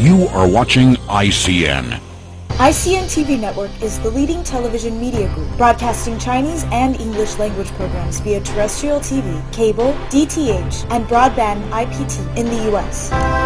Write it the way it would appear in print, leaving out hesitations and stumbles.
You are watching ICN. ICN TV Network is the leading television media group, broadcasting Chinese and English language programs via terrestrial TV, cable, DTH, and broadband IPT in the U.S.